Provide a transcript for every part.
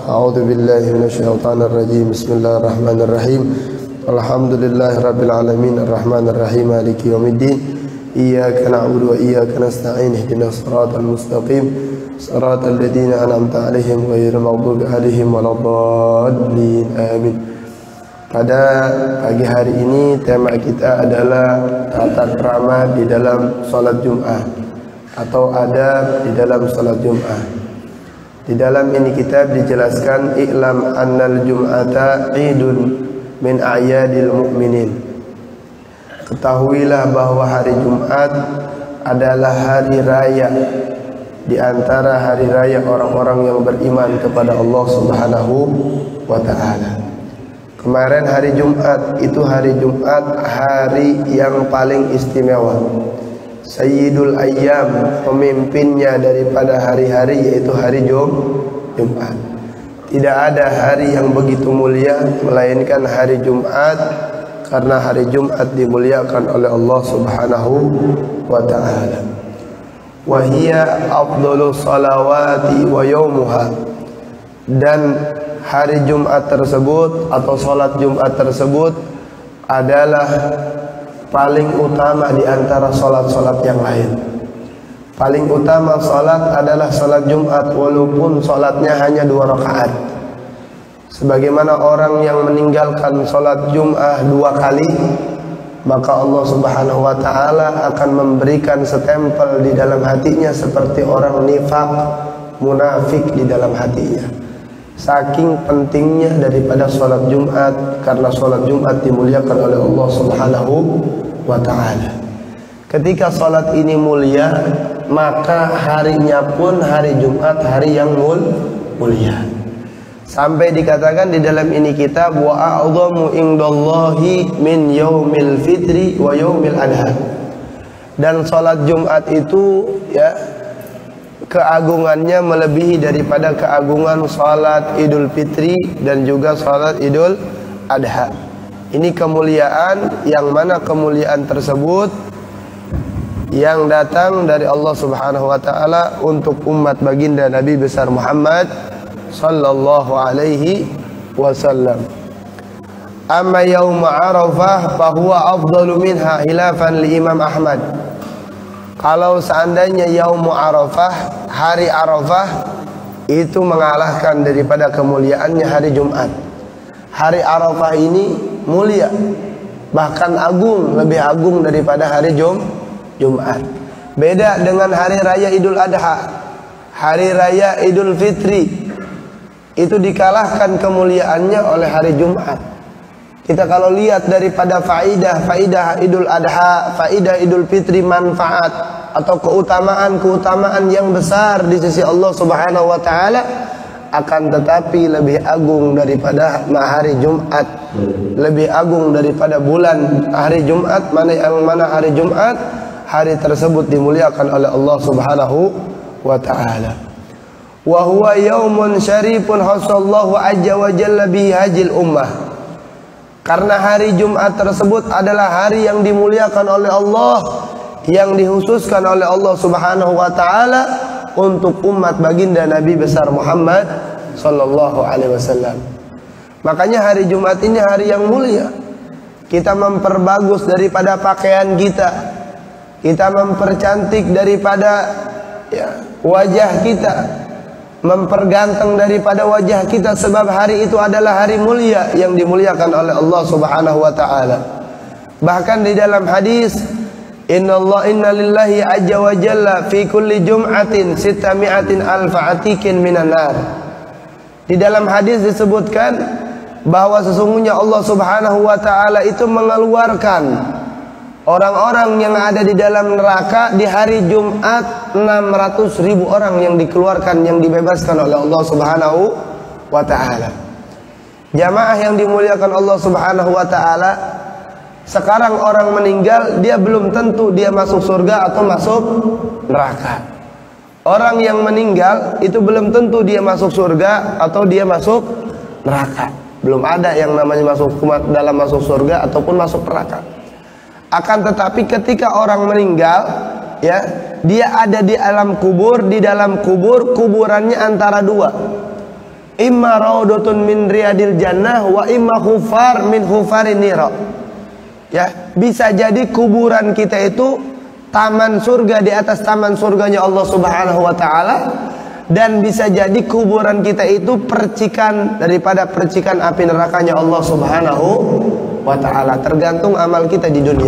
A'udzu billahi minasyaitonir rajim. Bismillahirrahmanirrahim. Alhamdulillahi rabbil alamin arrahmanir rahim maliki yaumiddin. Iyyaka na'budu wa iyyaka nasta'in ihdinas siratal mustaqim siratal ladzina an'amta 'alaihim ghairil maghdubi 'alaihim waladdallin. Amin. Pada pagi hari ini tema kita adalah tata krama di dalam salat Jumat atau adab di dalam salat Jumat. Di dalam ini kitab dijelaskan i'lam annal jum'ata 'idun min a'yadil mu'minin. Ketahuilah bahwa hari Jumat adalah hari raya di antara hari raya orang-orang yang beriman kepada Allah Subhanahu wa taala. Kemarin hari Jumat itu hari Jumat hari yang paling istimewa. Sayyidul Ayyam, pemimpinnya daripada hari-hari yaitu hari Jumat. Tidak ada hari yang begitu mulia melainkan hari Jumat, karena hari Jumat dimuliakan oleh Allah Subhanahu wa taala. Wa hiya afdhalus salawati wa yaumuha. Dan hari Jumat tersebut atau salat Jumat tersebut adalah paling utama di antara salat-salat yang lain. Paling utama salat adalah salat Jumat, walaupun salatnya hanya 2 rakaat. Sebagaimana orang yang meninggalkan salat Jumat 2 kali, maka Allah Subhanahu wa taala akan memberikan setempel di dalam hatinya seperti orang nifaq, munafik di dalam hatinya. Saking pentingnya daripada salat Jumat, karena salat Jumat dimuliakan oleh Allah Subhanahu wa taala. Ketika salat ini mulia, maka harinya pun hari Jumat hari yang mulia. Sampai dikatakan di dalam ini kitab wa a'dhamu indallahi min yaumil fitri wa yaumil adha. Dan salat Jumat itu keagungannya melebihi daripada keagungan salat Idul Fitri dan juga salat Idul Adha. Ini kemuliaan yang mana kemuliaan tersebut yang datang dari Allah Subhanahu wa taala untuk umat baginda Nabi besar Muhammad sallallahu alaihi wasallam. Amma yaum Arafah fa huwa afdalu minha khilafan li Imam Ahmad. Kalau seandainya yaum Arafah, hari Arafah itu mengalahkan daripada kemuliaannya hari Jumat. Hari Arafah ini mulia, bahkan agung, lebih agung daripada hari Jumat. Beda dengan hari raya Idul Adha. Hari raya Idul Fitri itu dikalahkan kemuliaannya oleh hari Jumat. Kita kalau lihat daripada faidah Idul Adha, faidah Idul Fitri, manfaat atau keutamaan yang besar di sisi Allah Subhanahu wa taala, akan tetapi lebih agung daripada hari Jumat, lebih agung daripada bulan hari Jumat, mana hari Jumat hari tersebut dimuliakan oleh Allah Subhanahu wa taala. Wa huwa yaumun syarifun hasallahu azza wa jalla bihi hajil ummah. Karena hari Jumat tersebut adalah hari yang dimuliakan oleh Allah, yang dikhususkan oleh Allah Subhanahu wa taala untuk umat baginda Nabi besar Muhammad sallallahu alaihi wasallam. Makanya hari Jumat ini hari yang mulia. Kita memperbagus daripada pakaian kita. Kita mempercantik daripada wajah kita, memperganteng daripada wajah kita, sebab hari itu adalah hari mulia yang dimuliakan oleh Allah Subhanahu wa taala. Bahkan di dalam hadis, inna lillahi azza wa jalla fi kulli jum'atin 600,000 atikin minan nar. Di dalam hadis disebutkan bahwa sesungguhnya Allah Subhanahu wa taala itu mengeluarkan orang-orang yang ada di dalam neraka di hari Jumat, 600.000 orang yang dikeluarkan, yang dibebaskan oleh Allah Subhanahu wa taala. Jamaah yang dimuliakan Allah Subhanahu wa taala, sekarang orang meninggal, dia belum tentu dia masuk surga atau masuk neraka. Orang yang meninggal itu belum tentu dia masuk surga atau dia masuk neraka. Belum ada yang namanya masuk surga ataupun masuk neraka. Akan tetapi ketika orang meninggal, dia ada di alam kubur, di dalam kubur, kuburannya antara dua. imma raudhatun min riyadil jannah wa imma hufar min hufarin nira. Ya, bisa jadi kuburan kita itu taman surga di atas taman surganya Allah Subhanahu wa taala, dan bisa jadi kuburan kita itu percikan daripada percikan api nerakanya Allah Subhanahu wa taala, tergantung amal kita di dunia.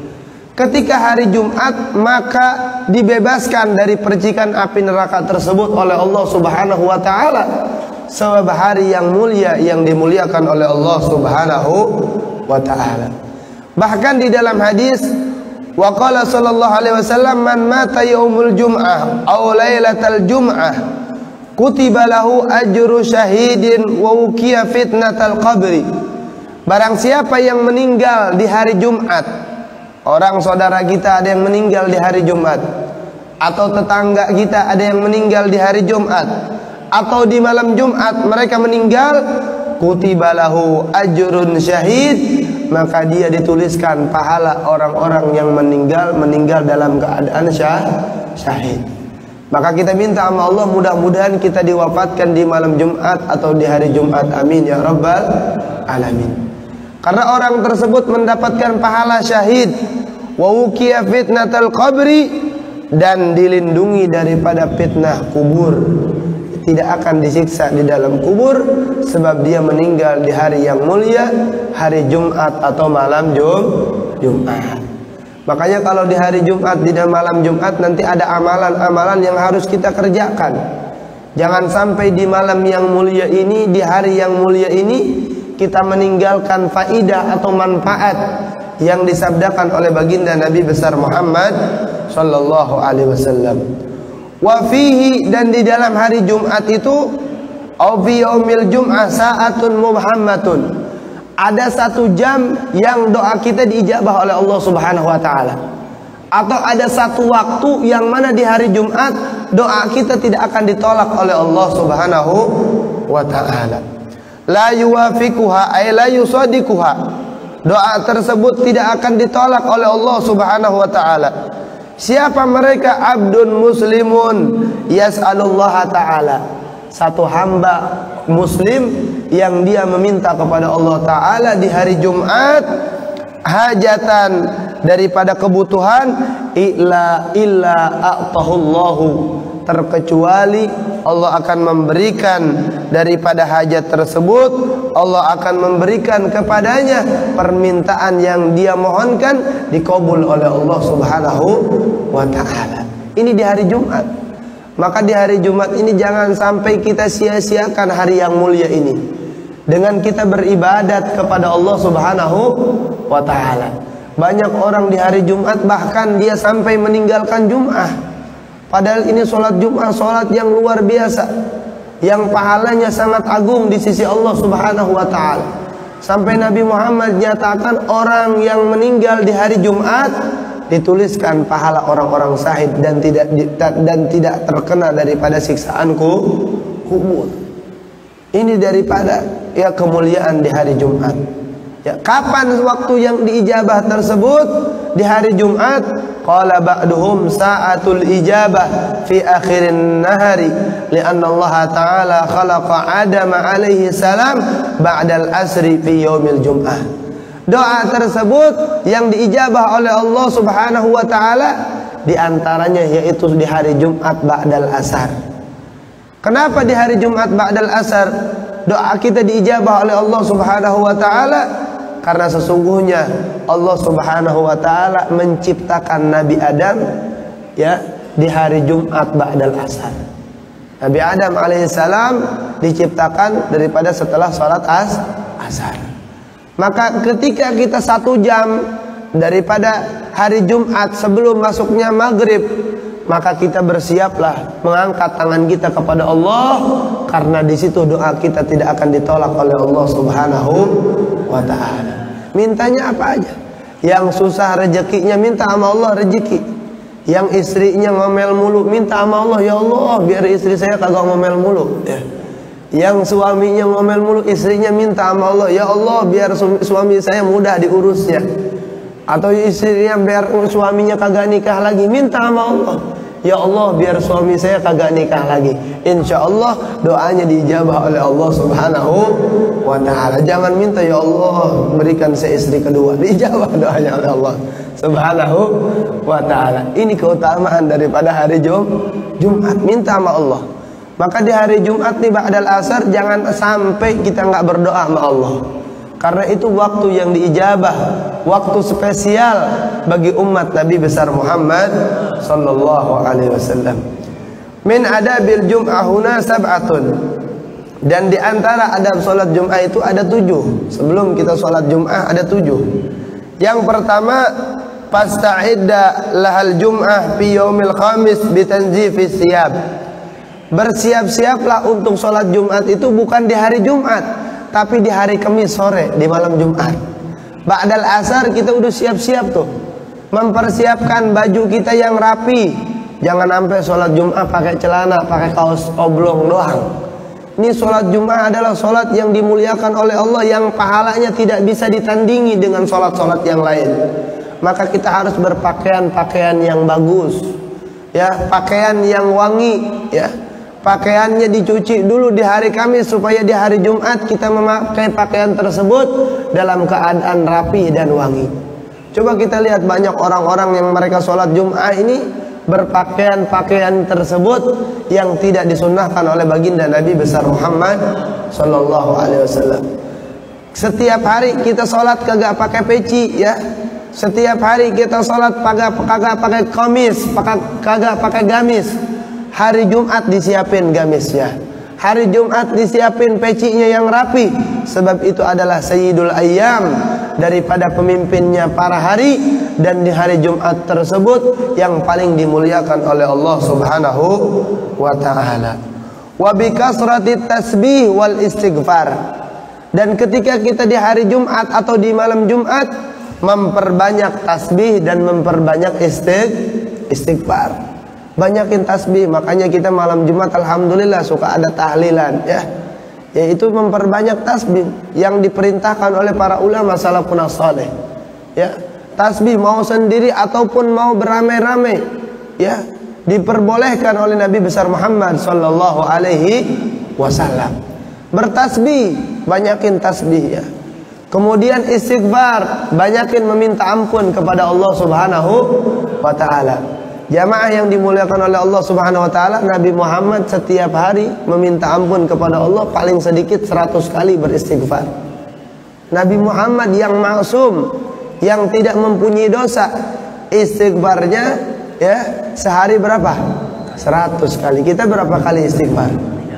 Ketika hari Jumat, maka dibebaskan dari percikan api neraka tersebut oleh Allah Subhanahu wa taala, sebab hari yang mulia yang dimuliakan oleh Allah Subhanahu wa taala. Bahkan di dalam hadis, wa qala sallallahu alaihi wasallam, man mata yaumul jum'ah aw lailatal jum'ah kutiba lahu ajru syahidin wa uqiya fitnatal qabri. Barang siapa yang meninggal di hari Jumat, orang saudara kita ada yang meninggal di hari Jumat, atau tetangga kita ada yang meninggal di hari Jumat, atau di malam Jumat mereka meninggal, kutiba lahu ajrun syahid, maka dia dituliskan pahala orang-orang yang meninggal dalam keadaan syahid. Maka kita minta sama Allah, mudah-mudahan kita diwafatkan di malam Jumat atau di hari Jumat, amin ya rabbal alamin. Karena orang tersebut mendapatkan pahala syahid, wa uqiya fitnatal qabri, dan dilindungi daripada fitnah kubur, tidak akan disiksa di dalam kubur, sebab dia meninggal di hari yang mulia, hari Jumat atau malam Jumat. Makanya kalau di hari Jumat, di malam Jumat nanti ada amalan-amalan yang harus kita kerjakan. Jangan sampai di malam yang mulia ini, di hari yang mulia ini, kita meninggalkan faidah atau manfaat yang disabdakan oleh baginda Nabi besar Muhammad sallallahu alaihi wasallam. Wa fihi, dan di dalam hari Jumat itu, au fi yaumil jum'ah sa'atun muhammatun, ada 1 jam yang doa kita diijabah oleh Allah Subhanahu wa taala, atau ada 1 waktu yang mana di hari Jumat doa kita tidak akan ditolak oleh Allah Subhanahu wa taala. La yuwafiquha ay la yusadiquha, doa tersebut tidak akan ditolak oleh Allah Subhanahu wa taala. Siapa mereka? Abdun muslimun yas'alullaha ta'ala, satu hamba muslim yang dia meminta kepada Allah Ta'ala di hari Jumat hajatan, daripada kebutuhan, illa a'tahullahu, terkecuali Allah akan memberikan daripada hajat tersebut, Allah akan memberikan kepadanya permintaan yang dia mohonkan dikabul oleh Allah Subhanahu wa taala. Ini di hari Jumat. Maka di hari Jumat ini jangan sampai kita sia-siakan hari yang mulia ini dengan kita beribadat kepada Allah Subhanahu wa taala. Banyak orang di hari Jumat bahkan dia sampai meninggalkan Jum'ah. Padahal ini sholat Jum'ah, sholat yang luar biasa, yang pahalanya sangat agung di sisi Allah Subhanahu wa ta'ala. Sampai Nabi Muhammad nyatakan orang yang meninggal di hari Jumat dituliskan pahala orang-orang syahid dan tidak terkena daripada siksaan kubur. Ini daripada ya kemuliaan di hari Jumat. Ya, kapan waktu yang diijabah tersebut? Di hari Jumat. Qala ba'duhum sa'atul ijabah fi akhirin nahari, lianna Allah Ta'ala khalaqa Adam alaihi salam ba'dal asri fi yaumil jum'ah. Doa tersebut yang diijabah oleh Allah Subhanahu wa taala di antaranya yaitu di hari Jumat ba'dal asar. Kenapa di hari Jumat ba'dal asar doa kita diijabah oleh Allah Subhanahu wa taala? Karena sesungguhnya Allah Subhanahu wa taala menciptakan Nabi Adam ya di hari Jumat ba'dal asar. Nabi Adam alaihissalam diciptakan daripada setelah salat asar. Maka ketika kita 1 jam daripada hari Jumat sebelum masuknya maghrib, maka kita bersiaplah mengangkat tangan kita kepada Allah, karena di situ doa kita tidak akan ditolak oleh Allah Subhanahu wa ta'ala. Mintanya apa aja. Yang susah rezekinya minta sama Allah rezeki. Yang istrinya ngomel mulu minta sama Allah, ya Allah biar istri saya kagak ngomel mulu ya. Yang suaminya ngomel mulu, istrinya minta sama Allah, ya Allah biar suami saya mudah diurusnya. Atau istrinya biar suaminya kagak nikah lagi, minta sama Allah, ya Allah biar suami saya kagak nikah lagi. Insya Allah doanya diijabah oleh Allah Subhanahu wa ta'ala. Jangan minta ya Allah berikan saya istri kedua, diijabah doanya oleh Allah Subhanahu wa ta'ala. Ini keutamaan daripada hari Jumat. Minta sama Allah. Maka di hari Jumat nih ba'dal asar jangan sampai kita nggak berdoa sama Allah. Karena itu waktu yang diijabah, waktu spesial bagi umat Nabi besar Muhammad sallallahu alaihi wasallam. Min adabil jum'ah huna sab'atun. Dan di antara adab salat Jum'ah itu ada 7. Sebelum kita salat Jum'ah ada 7. Yang pertama, fasta'idda lahal Jum'ah fi yaumil khamis bi tanzifis siyab. Bersiap-siaplah untuk sholat Jumat itu bukan di hari Jumat, tapi di hari Kamis sore, di malam Jumat. Ba'dal asar kita udah siap-siap tuh, mempersiapkan baju kita yang rapi. Jangan sampai sholat Jumat pakai celana, pakai kaos oblong doang. Ini sholat Jumat adalah sholat yang dimuliakan oleh Allah, yang pahalanya tidak bisa ditandingi dengan sholat-sholat yang lain. Maka kita harus berpakaian-pakaian yang bagus, ya, pakaian yang wangi, ya. Pakaiannya dicuci dulu di hari Kamis supaya di hari Jumat kita memakai pakaian tersebut dalam keadaan rapi dan wangi. Coba kita lihat banyak orang-orang yang mereka sholat Jum'ah ini berpakaian-pakaian tersebut yang tidak disunnahkan oleh baginda Nabi besar Muhammad sallallahu alaihi wasallam. Setiap hari kita sholat kagak pakai peci, ya. Setiap hari kita sholat kagak pakai komis, kagak pakai gamis. Hari Jumat disiapin gamisnya, hari Jumat disiapin pecinya yang rapi. Sebab itu adalah sayyidul ayyam, daripada pemimpinnya para hari. Dan di hari Jumat tersebut yang paling dimuliakan oleh Allah Subhanahu wa ta'ala. Wa bi kasratit tasbih wal istighfar. Dan ketika kita di hari Jumat atau di malam Jumat, memperbanyak tasbih dan memperbanyak istighfar. Banyakin tasbih. Makanya kita malam Jumat alhamdulillah suka ada tahlilan, ya. Yaitu memperbanyak tasbih yang diperintahkan oleh para ulama salafun saleh. Ya. Tasbih mau sendiri ataupun mau beramai-ramai, ya, diperbolehkan oleh Nabi besar Muhammad sallallahu alaihi wasallam. Bertasbih, banyakin tasbih, ya. Kemudian istighfar, banyakin meminta ampun kepada Allah Subhanahu wa ta'ala. Jamaah yang dimuliakan oleh Allah Subhanahu wa ta'ala, Nabi Muhammad setiap hari meminta ampun kepada Allah paling sedikit 100 kali beristighfar. Nabi Muhammad yang maksum, yang tidak mempunyai dosa, istighfarnya, ya, sehari berapa? 100 kali. Kita berapa kali istighfar?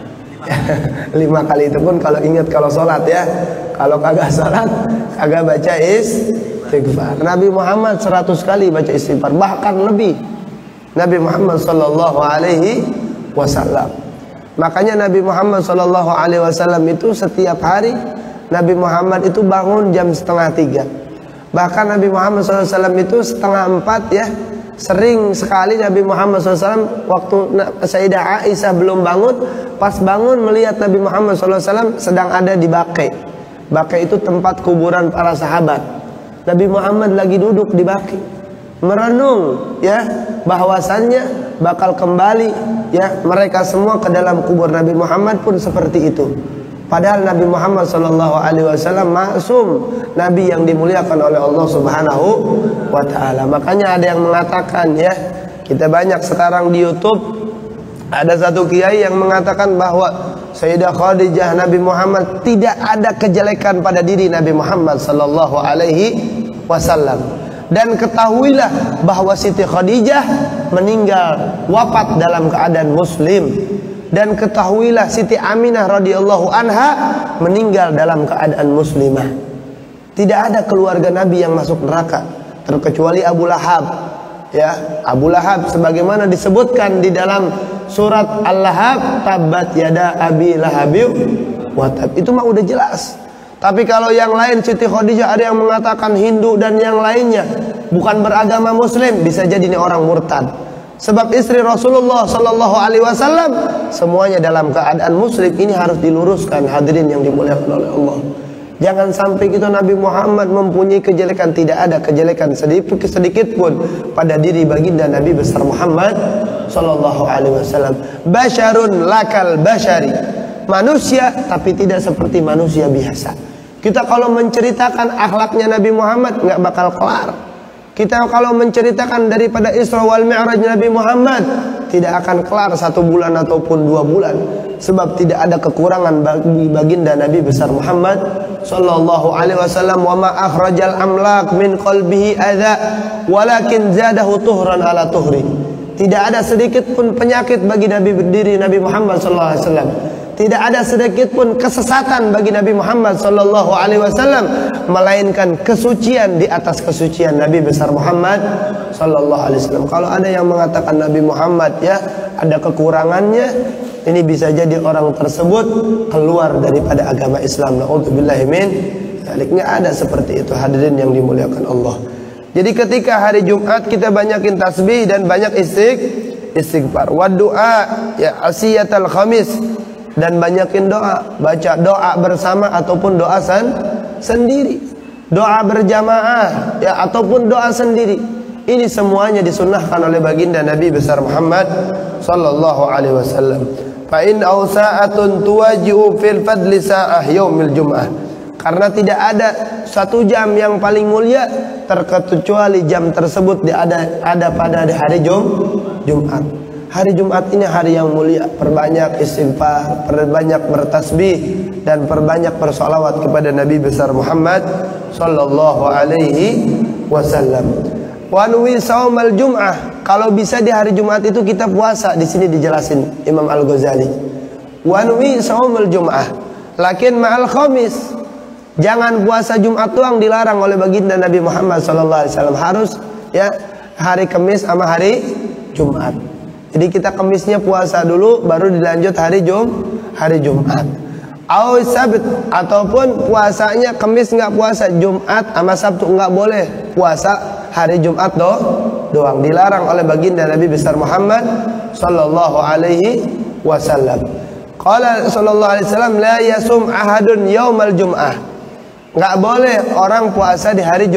5 kali. Itu pun kalau ingat kalau sholat, ya. Kalau kagak sholat, kagak baca istighfar. Nabi Muhammad 100 kali baca istighfar, bahkan lebih. Nabi Muhammad sallallahu alaihi wasallam. Makanya Nabi Muhammad sallallahu alaihi wasallam itu setiap hari Nabi Muhammad itu bangun jam 2:30. Bahkan Nabi Muhammad sallallahu alaihi wasallam itu 3:30, ya. Sering sekali Nabi Muhammad SAW waktu Sayyidah Aisyah belum bangun, pas bangun melihat Nabi Muhammad SAW sedang ada di Baqi. Baqi itu tempat kuburan para sahabat. Nabi Muhammad lagi duduk di Baqi, merenung, ya, bahwasannya bakal kembali, ya, mereka semua ke dalam kubur. Nabi Muhammad pun seperti itu. Padahal Nabi Muhammad SAW maksum, Nabi yang dimuliakan oleh Allah Subhanahu wa ta'ala. Makanya ada yang mengatakan, ya, kita banyak sekarang di YouTube, ada satu kiai yang mengatakan bahwa Sayyidah Khadijah Nabi Muhammad tidak ada kejelekan pada diri Nabi Muhammad sallallahu alaihi wasallam. Dan ketahuilah bahwa Siti Khadijah meninggal wafat dalam keadaan muslim. Dan ketahuilah Siti Aminah radhiyallahu anha meninggal dalam keadaan muslimah. Tidak ada keluarga Nabi yang masuk neraka terkecuali Abu Lahab, ya. Abu Lahab sebagaimana disebutkan di dalam surat Al-Lahab, tabat yada abi lahabiw wa tab. Itu mah udah jelas. Tapi kalau yang lain, Siti Khadijah, ada yang mengatakan Hindu dan yang lainnya, bukan beragama muslim, bisa jadi ini orang murtad. Sebab istri Rasulullah sallallahu alaihi wasallam semuanya dalam keadaan muslim. Ini harus diluruskan, hadirin yang dimuliakan oleh Allah. Jangan sampai kita Nabi Muhammad mempunyai kejelekan. Tidak ada kejelekan sedikit pun pada diri baginda Nabi besar Muhammad sallallahu alaihi wasallam. Basyarun lakal basyari. Manusia tapi tidak seperti manusia biasa. Kita kalau menceritakan akhlaknya Nabi Muhammad nggak bakal kelar. Kita kalau menceritakan daripada Isra wal Mi'raj Nabi Muhammad tidak akan kelar 1 bulan ataupun 2 bulan. Sebab tidak ada kekurangan bagi baginda Nabi besar Muhammad sallallahu alaihi wasallam. Wa ma akhrajal amlak min qalbihi adza walakin zadahu tuhran ala tuhri. Tidak ada sedikit pun penyakit bagi diri Nabi Muhammad sallallahu alaihi wasallam. Tidak ada sedikit pun kesesatan bagi Nabi Muhammad sallallahu alaihi wasallam, melainkan kesucian di atas kesucian Nabi besar Muhammad sallallahu alaihi wasallam. Kalau ada yang mengatakan Nabi Muhammad ya ada kekurangannya, ini bisa jadi orang tersebut keluar daripada agama Islam. Na'udzubillahi min dzalik. Enggak ada seperti itu, hadirin yang dimuliakan Allah. Jadi ketika hari Jumat kita banyakin tasbih dan banyak istighfar. Wa du'a ya asiyatal khamis, dan banyakin doa, baca doa bersama ataupun doa sendiri, doa berjamaah ya ataupun doa sendiri. Ini semuanya disunnahkan oleh baginda Nabi besar Muhammad sallallahu alaihi wasallam. Fa in awsa'atun tuwaji'u fil fadli sa'ah yaumil jum'ah. Karena tidak ada 1 jam yang paling mulia terkecuali jam tersebut ada pada hari Jumat. Hari Jumat ini hari yang mulia. Perbanyak istighfar, perbanyak bertasbih, dan perbanyak bersolawat kepada Nabi besar Muhammad sallallahu alaihi wasallam. Wa nuwi saumal jum'ah. Kalau bisa di hari Jumat itu kita puasa. Di sini dijelasin Imam Al-Ghazali. Wa nuwi saumal jum'ah lakin ma'al khamis. Jangan puasa Jumat doang, dilarang oleh baginda Nabi Muhammad sallallahu alaihi wasallam. Harus ya hari Kamis sama hari Jumat. Jadi kita Kamisnya puasa dulu, baru dilanjut hari Jumat. Au Sabt, ataupun puasanya Kamis nggak puasa, Jumat sama Sabtu nggak boleh puasa hari Jumat doang. Dilarang oleh baginda Nabi besar Muhammad sallallahu alaihi wasallam. Qala sallallahu alaihi wasallam la yasum ahadun yaumal jum'ah. Nggak boleh orang puasa di hari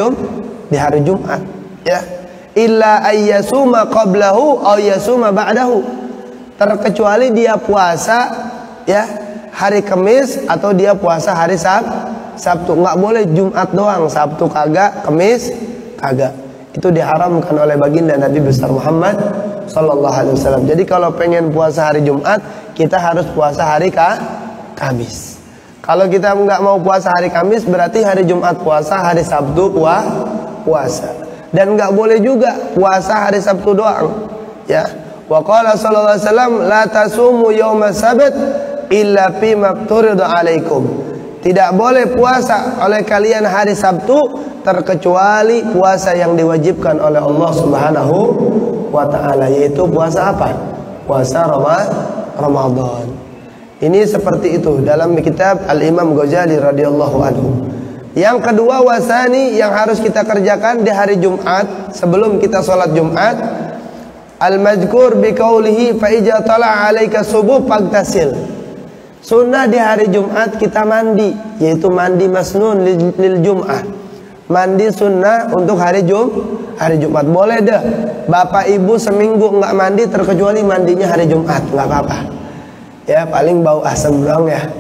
Jumat ya. Illa ayyasuma qablahu aw yasuma ba'dahu. Terkecuali dia puasa ya hari Kamis atau dia puasa hari Sabtu. Nggak boleh Jumat doang, Sabtu kagak, Kamis kagak. Itu diharamkan oleh baginda Nabi besar Muhammad sallallahu alaihi wasallam. Jadi kalau pengen puasa hari Jumat, kita harus puasa hari Kamis. Kalau kita nggak mau puasa hari Kamis, berarti hari Jumat puasa, hari Sabtu puasa. Dan nggak boleh juga puasa hari Sabtu doang ya. Wa qala sallallahu alaihi wasallam la tasumu yauma sabt illa fi mafturida alaikum. Tidak boleh puasa oleh kalian hari Sabtu terkecuali puasa yang diwajibkan oleh Allah Subhanahu wa taala, yaitu puasa apa? Puasa Ramadan. Ini seperti itu dalam kitab Al-Imam Ghazali radhiyallahu anhu. Yang kedua, wasani yang harus kita kerjakan di hari Jumat sebelum kita sholat Jumat, al-mazkur biqaulihi fa ija tala 'alaika subuh fagtasil. Sunnah di hari Jumat kita mandi, yaitu mandi masnun lil Jum'ah. Mandi sunnah untuk hari Jumat. Boleh deh bapak ibu seminggu nggak mandi terkecuali mandinya hari Jumat, nggak apa-apa ya, paling bau asam doang ya.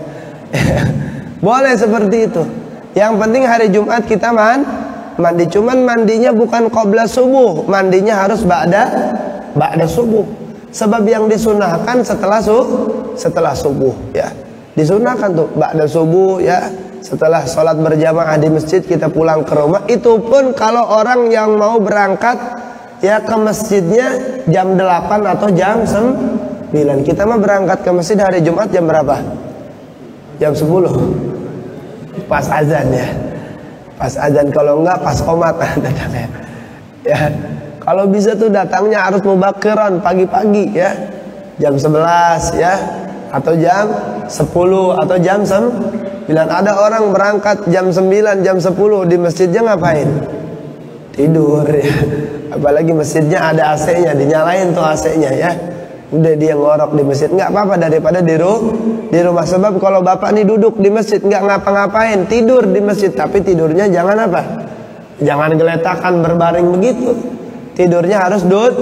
Boleh seperti itu. Yang penting hari Jumat kita mandi. Cuman mandinya bukan qabla subuh, mandinya harus ba'da subuh. Sebab yang disunahkan setelah subuh ya. Disunahkan tuh ba'da subuh ya. Setelah sholat berjamaah di masjid kita pulang ke rumah. Itu pun kalau orang yang mau berangkat ya ke masjidnya jam 8 atau jam 9. Kita mah berangkat ke masjid hari Jumat jam berapa? Jam 10. Pas azan ya. Pas azan, kalau enggak pas qomat datangnya. Ya. Kalau bisa tuh datangnya harus mubakiran pagi-pagi ya. Jam 11 ya atau jam 10 atau jam 9. Ada orang berangkat jam 9, jam 10 di masjidnya ngapain? Tidur ya. Apalagi masjidnya ada AC-nya, dinyalain tuh AC-nya ya. Udah dia ngorok di masjid, nggak apa-apa daripada di rumah. Sebab kalau bapak nih duduk di masjid nggak ngapa-ngapain, tidur di masjid, tapi tidurnya jangan apa? Jangan geletakan berbaring begitu. Tidurnya harus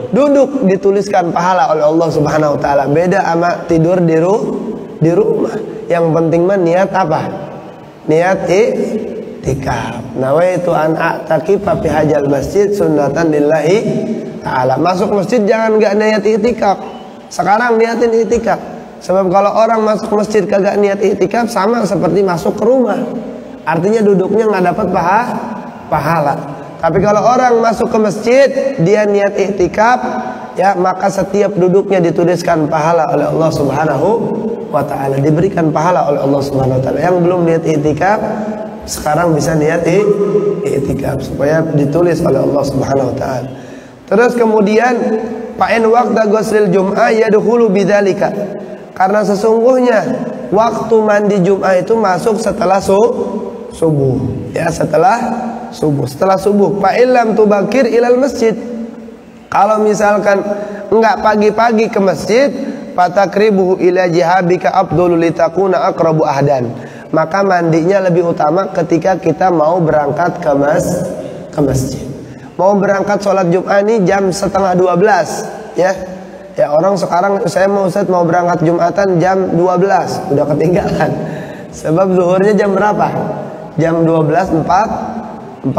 duduk dituliskan pahala oleh Allah Subhanahu wa taala. Beda sama tidur di rumah. Yang penting mah niat apa? Niat i'tikaf. Nawaitu an a'takifa fi hajal masjid sunnatan lillahi ta'ala. Masuk masjid jangan enggak niat i'tikaf. Sekarang niatin i'tikaf. Sebab kalau orang masuk masjid kagak niat i'tikaf sama seperti masuk ke rumah. Artinya duduknya enggak dapat pahala. Tapi kalau orang masuk ke masjid dia niat i'tikaf, ya maka setiap duduknya dituliskan pahala oleh Allah Subhanahu wa taala, diberikan pahala oleh Allah Subhanahu wa taala. Yang belum niat i'tikaf sekarang bisa niat i'tikaf supaya ditulis oleh Allah Subhanahu wa taala. Terus kemudian fa'in waqta ghuslil jum'ah yadkhulu bidzalika. Karena sesungguhnya waktu mandi Jum'ah itu masuk setelah subuh. Ya, setelah subuh. Fa illam tubakir ilal masjid. Kalau misalkan enggak pagi-pagi ke masjid, fatakribuhu ila jihabika afdhalu litakuna aqrabu ahdan. Maka mandinya lebih utama ketika kita mau berangkat ke masjid. Mau berangkat sholat Jum'ah ini jam 11:30, ya. Ya, orang sekarang saya Ustaz mau berangkat Jumatan jam 12, udah ketinggalan. Sebab zuhurnya jam berapa? Jam 12:40,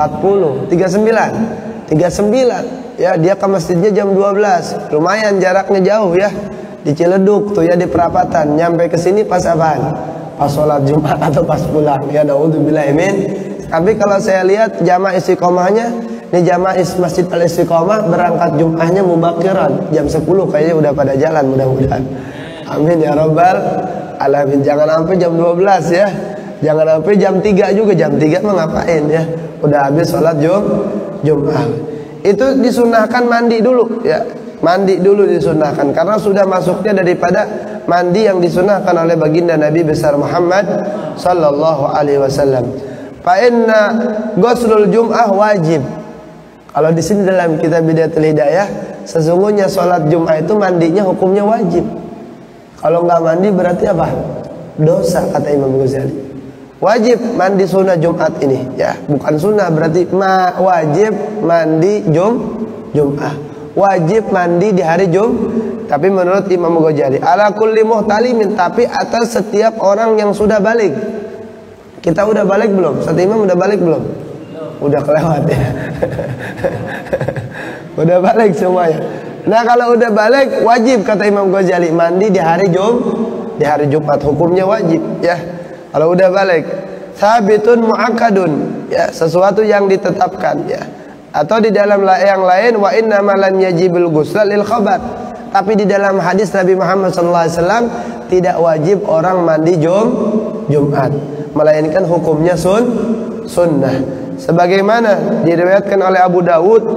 39. Ya, dia ke masjidnya jam 12. Lumayan jaraknya jauh ya. Di Ciledug tuh ya, di perapatan. Nyampe ke sini pas apaan? Pas sholat Jumat atau pas pulang. Ya, naudzubillah min. Tapi kalau saya lihat jamaah istiqomahnya, ini jamaah Masjid Al-Istiqomah berangkat Jum'ahnya mubakiran jam 10, kayaknya udah pada jalan mudah-mudahan. Amin ya rabbal alamin. Jangan sampai jam 12 ya. Jangan sampai jam 3 juga. Jam 3 mah ngapain ya? Udah habis sholat Jum'ah. Itu disunahkan mandi dulu ya. Mandi dulu disunahkan karena sudah masuknya daripada mandi yang disunahkan oleh baginda Nabi besar Muhammad sallallahu alaihi wasallam. Fa inna ghuslul jum'ah wajib. Kalau di sini dalam kitab Bidayatul Hidayah, sesungguhnya sholat Jum'ah itu mandinya hukumnya wajib. Kalau nggak mandi berarti apa? Dosa, kata Imam Ghazali. Wajib mandi sunnah Jum'at ini, ya, bukan sunnah berarti wajib mandi Jum'ah. Wajib mandi di hari Tapi menurut Imam Ghazali, ala kulli muhtalimin, tapi atas setiap orang yang sudah balik. Kita udah balik belum? Ustaz Imam udah balik belum? Udah kelewat ya. Udah balik semuanya. Nah, kalau udah balik wajib kata Imam Ghazali mandi di hari Jumat, hukumnya wajib ya. Kalau udah balik, sabitun muakkadun ya, sesuatu yang ditetapkan ya. Atau di dalam yang lain wa inna malan yajibul ghusl lil khabar. Tapi di dalam hadis Nabi Muhammad SAW tidak wajib orang mandi Jumat, melainkan hukumnya sunnah. Sebagaimana diriwayatkan oleh Abu Dawud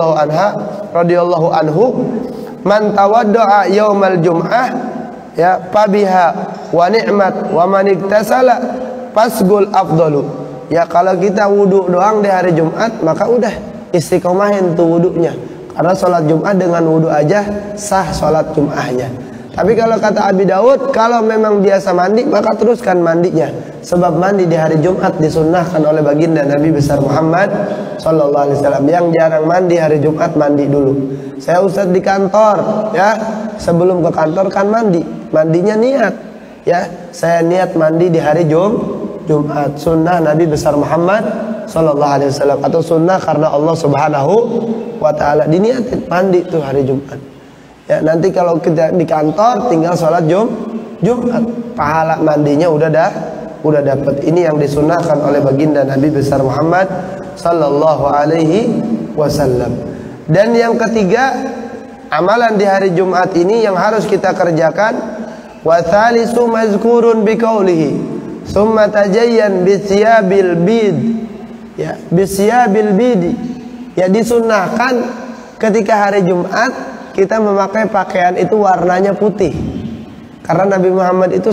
radhiyallahu anhu, man tawaddaa yaumal jum'ah ya fabiha wa ni'mat wa man iktasala fasgul afdalu. Ya, kalau kita wudu doang di hari Jumat maka udah istiqomahin tuh wudunya. Karena sholat Jumat dengan wudu aja sah sholat Jum'ahnya. Tapi kalau kata Abi Dawud, kalau memang biasa mandi maka teruskan mandinya. Sebab mandi di hari Jumat disunnahkan oleh baginda Nabi besar Muhammad sallallahu alaihi wasallam. Yang jarang mandi hari Jumat mandi dulu. Saya Ustaz di kantor ya, sebelum ke kantor kan mandi. Mandinya niat ya. Saya niat mandi di hari Jumat. Sunnah Nabi besar Muhammad sallallahu alaihi wasallam, atau sunnah karena Allah Subhanahu wa taala diniatin mandi tuh hari Jumat. Ya, nanti kalau kita di kantor tinggal sholat Jumat, pahala mandinya udah dapat. Ini yang disunahkan oleh baginda Nabi besar Muhammad sallallahu alaihi wasallam. Dan yang ketiga, amalan di hari Jumat ini yang harus kita kerjakan, wa thalitsu mazkurun biqaulihi summa tajayyan bisyabil bid. Ya, bisyabil bid. Ya, disunahkan ketika hari Jumat kita memakai pakaian itu warnanya putih. Karena Nabi Muhammad itu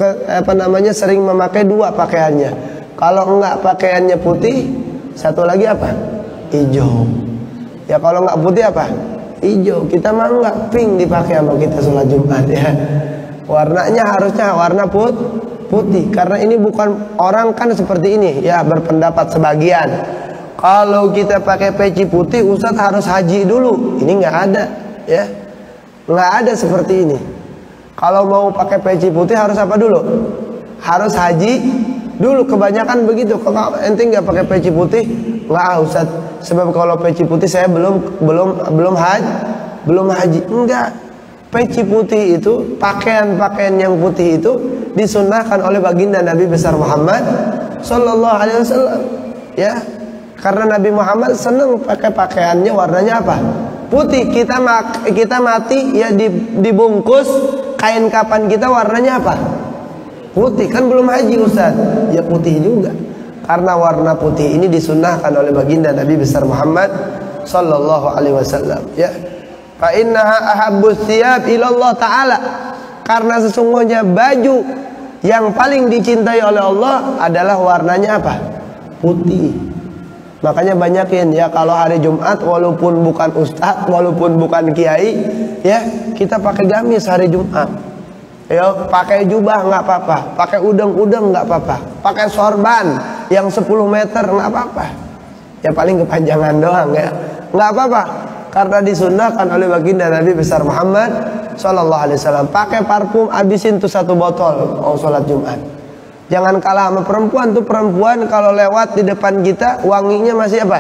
sering memakai dua pakaiannya. Kalau enggak pakaiannya putih, satu lagi apa? Hijau. Ya, kalau enggak putih apa? Hijau. Kita mah enggak pink dipakai sama kita sholat Jumat ya. Warnanya harusnya warna putih. Karena ini bukan orang kan seperti ini ya, berpendapat sebagian. Kalau kita pakai peci putih, Ustadz harus haji dulu. Ini enggak ada. ya. Nggak ada seperti ini. Kalau mau pakai peci putih harus apa dulu? Harus haji dulu. Kebanyakan begitu. Kalau ente nggak pakai peci putih, nggak Ustaz. Sebab kalau peci putih saya belum haji. Enggak. Peci putih itu, pakaian yang putih itu disunnahkan oleh baginda Nabi besar Muhammad Sallallahu Alaihi Wasallam. Ya, karena Nabi Muhammad senang pakai pakaiannya warnanya apa? Putih. Kita mati ya dibungkus kain kapan kita warnanya apa? Putih. Kan belum haji Ustaz. Ya putih juga. Karena warna putih ini disunnahkan oleh baginda Nabi besar Muhammad Sallallahu Alaihi Wasallam. Ya. Fa innaha ahabbus thiyab ilallah ta'ala. Karena sesungguhnya baju yang paling dicintai oleh Allah adalah warnanya apa? Putih. Makanya banyakin ya kalau hari Jumat walaupun bukan ustadz, walaupun bukan kiai, ya kita pakai gamis hari Jumat. Ya pakai jubah nggak apa-apa, pakai udeng-udeng nggak apa-apa, pakai sorban yang 10 meter nggak apa-apa. Ya paling kepanjangan doang ya, nggak apa-apa. Karena disunnahkan oleh baginda Nabi besar Muhammad Sallallahu Alaihi Wasallam. Pakai parfum habisin tuh 1 botol mau sholat Jumat. Jangan kalah sama perempuan tuh. Perempuan kalau lewat di depan kita wanginya masih apa?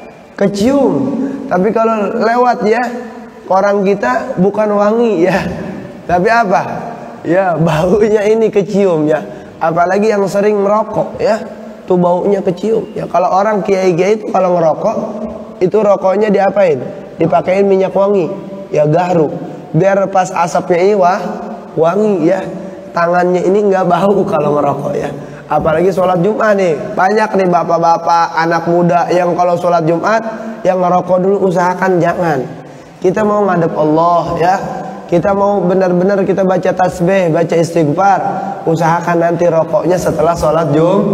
Kecium. Tapi kalau lewat ya orang kita bukan wangi ya, tapi apa? Ya baunya ini kecium ya. Apalagi yang sering merokok ya, tuh baunya kecium ya. Kalau orang kiai-kiai itu kalau ngerokok itu rokoknya diapain? Dipakein minyak wangi ya, garu, biar pas asapnya ini wangi ya. Tangannya ini nggak bau kalau ngerokok ya. Apalagi sholat Jumat nih, banyak nih bapak-bapak anak muda yang kalau sholat Jumat yang ngerokok dulu. Usahakan jangan. Kita mau ngadep Allah ya, kita mau benar-benar kita baca tasbih, baca istighfar. Usahakan nanti rokoknya setelah sholat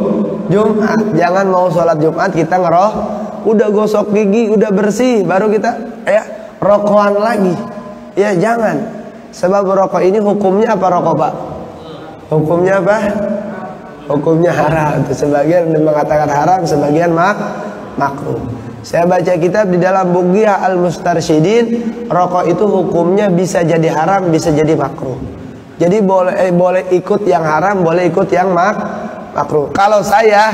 Jumat. Jangan mau sholat Jumat kita ngerokok, udah gosok gigi, udah bersih, baru kita ya rokokan lagi. Ya jangan. Sebab rokok ini hukumnya apa rokok Pak? Hukumnya apa? Hukumnya haram. Sebagian mengatakan haram, sebagian makruh. Saya baca kitab di dalam Bughiyah Al-Mustarsyidin, rokok itu hukumnya bisa jadi haram, bisa jadi makruh. Jadi boleh ikut yang haram, boleh ikut yang makruh. Kalau saya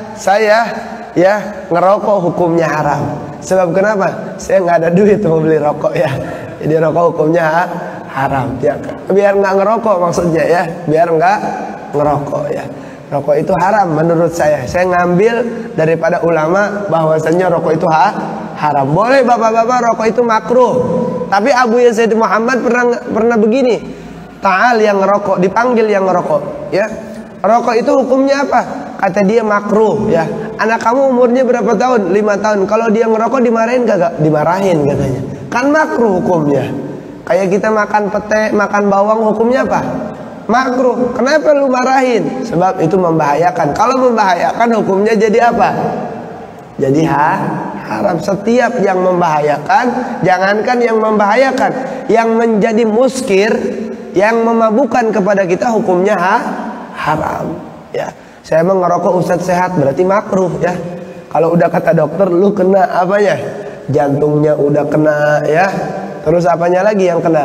ya ngerokok hukumnya haram. Sebab kenapa? Saya nggak ada duit mau beli rokok ya. Jadi rokok hukumnya haram ya. Biar nggak ngerokok maksudnya ya. Biar nggak ngerokok ya. Rokok itu haram menurut saya. Saya ngambil daripada ulama bahwasanya rokok itu haram. Boleh bapak-bapak rokok itu makruh. Tapi Abu Yazid Muhammad pernah begini. Ta'al yang ngerokok, dipanggil yang ngerokok ya. Rokok itu hukumnya apa? Kata dia makruh ya. Anak kamu umurnya berapa tahun? 5 tahun. Kalau dia ngerokok dimarahin kagak? Dimarahin katanya. Kan makruh hukumnya. Kayak kita makan pete, makan bawang hukumnya apa? Makruh. Kenapa lu marahin? Sebab itu membahayakan. Kalau membahayakan hukumnya jadi apa? Jadi haram. Setiap yang membahayakan, jangankan yang membahayakan, yang menjadi muskir, yang memabukkan kepada kita hukumnya haram ya. Saya emang ngerokok Ustadz sehat berarti makruh ya. Kalau udah kata dokter lu kena apanya? Jantungnya udah kena ya. Terus apanya lagi yang kena?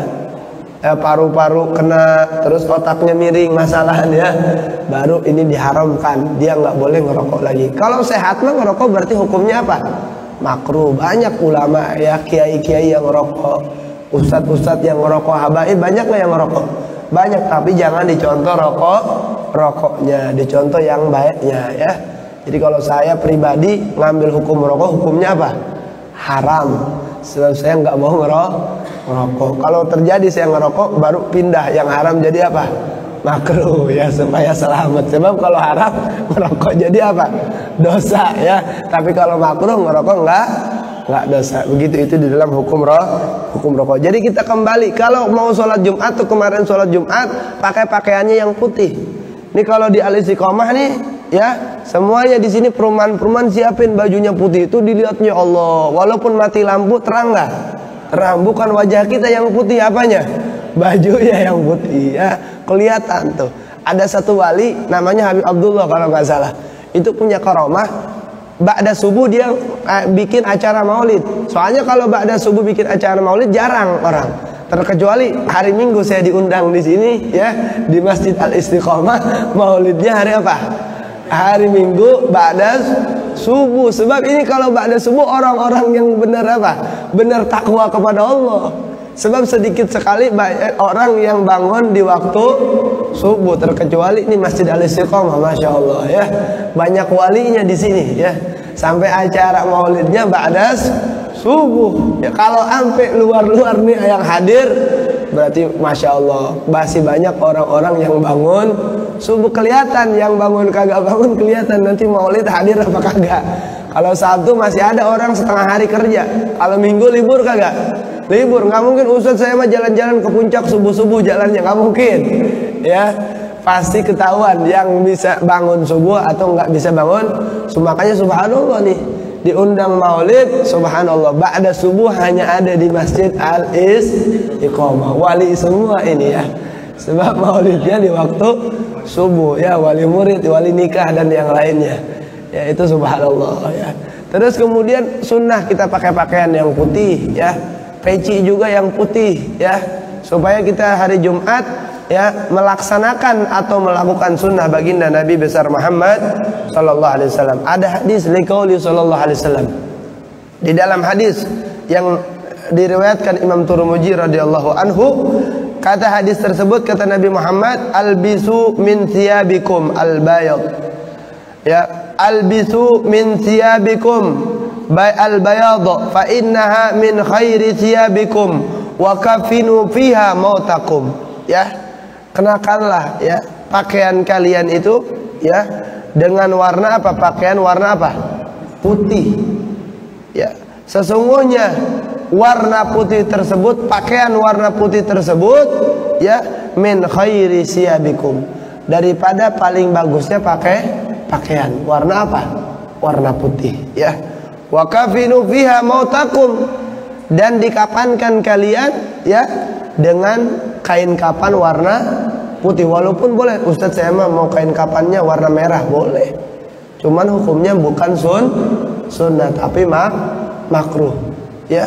Paru-paru kena, terus otaknya miring masalah ya. Baru ini diharamkan, dia nggak boleh ngerokok lagi. Kalau sehat mah ngerokok berarti hukumnya apa? Makruh. Banyak ulama ya, kiai-kiai yang ngerokok, ustadz-ustadz yang ngerokok, habaib banyak nggak yang ngerokok? Banyak, tapi jangan dicontoh rokoknya, dicontoh yang baiknya ya. Jadi kalau saya pribadi ngambil hukum rokok, hukumnya apa? Haram. Sebab saya nggak mau ngerokok. Kalau terjadi saya ngerokok, baru pindah yang haram jadi apa? Makruh ya, supaya selamat. Sebab kalau haram ngerokok jadi apa? Dosa ya. Tapi kalau makruh ngerokok nggak dosa. Begitu itu di dalam hukum rokok. Jadi kita kembali, kalau mau sholat Jumat tuh kemarin sholat Jumat pakai pakaiannya yang putih. Ini kalau di Al-Istiqomah nih ya, semuanya di sini perumahan siapin bajunya putih. Itu dilihatnya Allah. Walaupun mati lampu terang nggak? Terang. Bukan wajah kita yang putih, apanya? Bajunya yang putih ya. Kelihatan tuh. Ada satu wali namanya Habib Abdullah kalau nggak salah. Itu punya karomah. ba'da subuh dia bikin acara maulid. Soalnya kalau ba'da subuh bikin acara maulid jarang orang. Terkecuali hari Minggu saya diundang di sini ya, di Masjid Al Istiqomah, maulidnya hari apa? Hari Minggu ba'da subuh. Sebab ini kalau ba'da subuh orang-orang yang benar apa? Benar takwa kepada Allah. Sebab sedikit sekali orang yang bangun di waktu subuh, terkecuali ini Masjid Al Istiqomah, masya Allah ya, banyak walinya di sini ya. Sampai acara maulidnya ba'da subuh. Ya kalau sampai luar-luar nih yang hadir, berarti masya Allah masih banyak orang-orang yang bangun subuh. Kelihatan yang bangun kagak bangun kelihatan nanti maulid hadir apa kagak. Kalau Sabtu masih ada orang setengah hari kerja. Kalau Minggu libur kagak? Libur. Nggak mungkin Ustadz saya mah jalan-jalan ke puncak subuh-subuh jalannya, nggak mungkin ya. Pasti ketahuan yang bisa bangun subuh atau nggak bisa bangun subuh. Makanya subhanallah nih, diundang maulid, subhanallah ba'da subuh hanya ada di Masjid Al Istiqomah. Wali semua ini ya, sebab maulidnya di waktu subuh ya, wali murid, wali nikah dan yang lainnya ya, itu subhanallah ya. Terus kemudian sunnah kita pakai pakaian yang putih ya, peci juga yang putih ya, supaya kita hari Jumat ya melaksanakan atau melakukan sunnah baginda Nabi besar Muhammad sallallahu alaihi wasallam. Ada hadis liqauli sallallahu alaihi wasallam. Di dalam hadis yang diriwayatkan Imam Tirmidzi radhiyallahu anhu, kata hadis tersebut kata Nabi Muhammad, albisu min thiyabikum albayad. Ya, albisu min thiyabikum al-bayad fa innaha min khairi thiyabikum wa kafinu fiha mautakum. Ya, kenakanlah ya pakaian kalian itu ya dengan warna apa? Pakaian warna apa? Putih. Ya, sesungguhnya warna putih tersebut, pakaian warna putih tersebut ya min khairi thiyabikum, daripada paling bagusnya pakaian warna apa? Warna putih ya. Wa kafinu fiha mautakum, dan dikapankan kalian ya dengan kain kapan warna putih. Walaupun boleh Ustadz saya mah mau kain kapannya warna merah, boleh, cuman hukumnya bukan sunnah tapi makruh ya.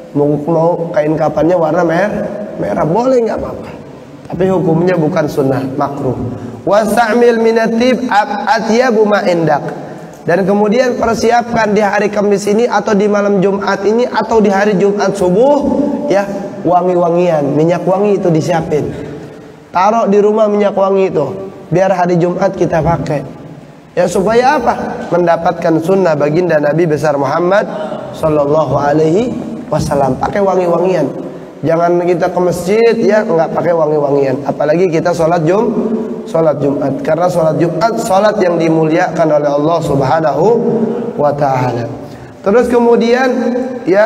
Mau kain kapannya warna merah boleh, nggak apa-apa, tapi hukumnya bukan sunnah, makruh. Wasta'mil minatib atyabu ma indak, dan kemudian persiapkan di hari Kamis ini atau di malam Jumat ini atau di hari Jumat subuh ya, wangi-wangian, minyak wangi itu disiapin. Taruh di rumah minyak wangi itu, biar hari Jumat kita pakai. Ya supaya apa? Mendapatkan sunnah baginda Nabi besar Muhammad sallallahu alaihi wasallam. Pakai wangi-wangian. Jangan kita ke masjid ya nggak pakai wangi-wangian. Apalagi kita sholat Jumat, karena sholat Jumat sholat yang dimuliakan oleh Allah Subhanahu wa ta'ala. Terus kemudian ya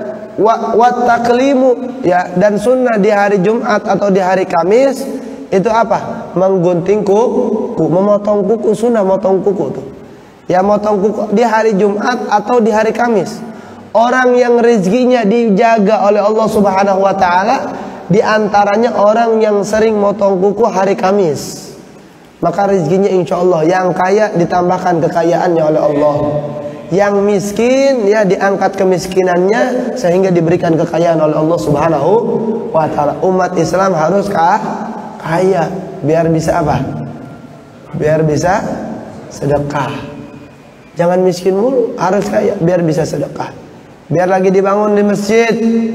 wat taklimu ya, dan sunnah di hari Jumat atau di hari Kamis itu apa? Menggunting kuku, memotong kuku, sunnah motong kuku tuh. Ya motong kuku di hari Jumat atau di hari Kamis. Orang yang rezekinya dijaga oleh Allah Subhanahu wa ta'ala, di antaranya orang yang sering motong kuku hari Kamis, maka rezekinya insya Allah. Yang kaya ditambahkan kekayaannya oleh Allah, yang miskin ya diangkat kemiskinannya sehingga diberikan kekayaan oleh Allah Subhanahu wa ta'ala. Umat Islam harus kaya biar bisa apa? Biar bisa sedekah. Jangan miskin mulu, harus kaya biar bisa sedekah. Biar lagi dibangun di masjid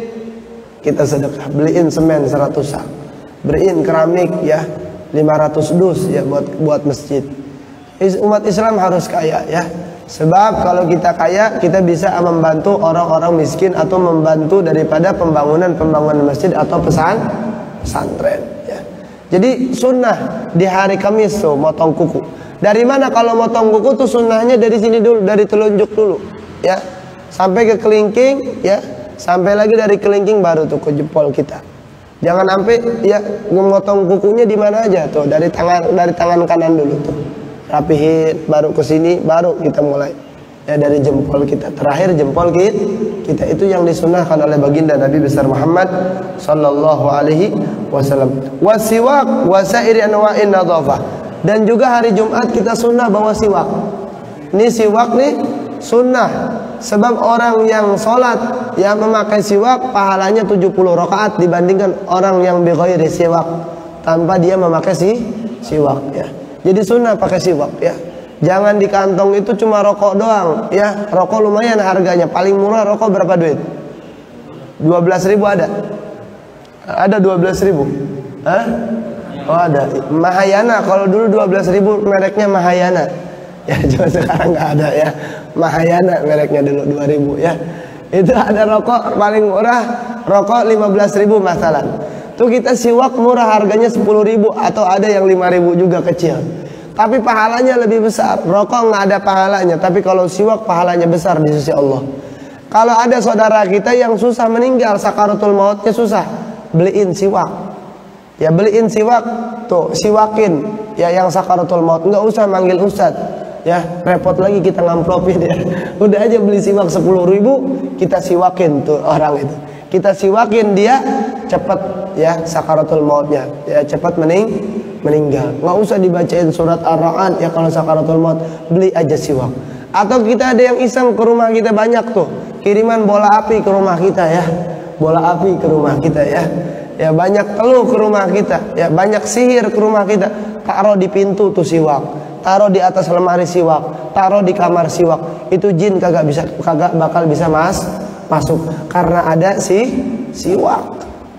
kita sedekah, beliin semen 100 sak, beliin keramik ya 500 dus ya buat masjid. Umat Islam harus kaya ya. Sebab kalau kita kaya, kita bisa membantu orang-orang miskin atau membantu daripada pembangunan masjid atau pesantren ya. Jadi sunnah di hari Kamis tuh motong kuku. Dari mana kalau motong kuku tuh sunnahnya? Dari sini dulu, dari telunjuk dulu ya, sampai ke kelingking ya, sampai lagi dari kelingking baru tuh ke jempol kita. Jangan sampai ya memotong kukunya di mana aja tuh, dari tangan kanan dulu tuh, rapihin, baru ke sini, baru kita mulai ya dari jempol kita, terakhir jempol kita itu yang disunahkan oleh baginda Nabi besar Muhammad sallallahu alaihi wasallam. Wasiwak wasairi anwa'in nadhafah, dan juga hari Jumat kita sunnah bawa siwak. Ini siwak nih sunnah. Sebab orang yang sholat yang memakai siwak pahalanya 70 rakaat dibandingkan orang yang bighairi siwak, tanpa dia memakai siwak ya. Jadi sunnah pakai siwak ya. Jangan di kantong itu cuma rokok doang ya. Rokok lumayan harganya, paling murah rokok berapa duit? 12.000 ada? Ada 12.000? Hah? Oh ada. Mahayana, kalau dulu 12.000 mereknya Mahayana. Ya cuma sekarang nggak ada ya. Mahayana mereknya dulu 2.000 ya. Itu ada rokok paling murah, rokok 15.000 masalah. Tuh kita siwak murah harganya 10.000 atau ada yang 5.000 juga kecil. Tapi pahalanya lebih besar. Rokok nggak ada pahalanya, tapi kalau siwak pahalanya besar di sisi Allah. Kalau ada saudara kita yang susah meninggal, sakaratul mautnya susah, beliin siwak. Ya beliin siwak, tuh siwakin ya yang sakaratul maut, nggak usah manggil ustad ya, repot lagi kita ngamplopin ya. Udah aja beli siwak 10.000, kita siwakin tuh orang itu, kita siwakin dia cepat ya sakaratul mautnya ya, cepat meninggal. Nggak usah dibacain surat Ar-Ra'd ya kalau sakaratul maut, beli aja siwak. Atau kita ada yang iseng ke rumah kita, banyak tuh kiriman bola api ke rumah kita ya, bola api ke rumah kita ya. Ya banyak teluh ke rumah kita, ya banyak sihir ke rumah kita. Taruh di pintu tuh siwak, taruh di atas lemari siwak, taruh di kamar siwak. Itu jin kagak bakal bisa masuk karena ada siwak.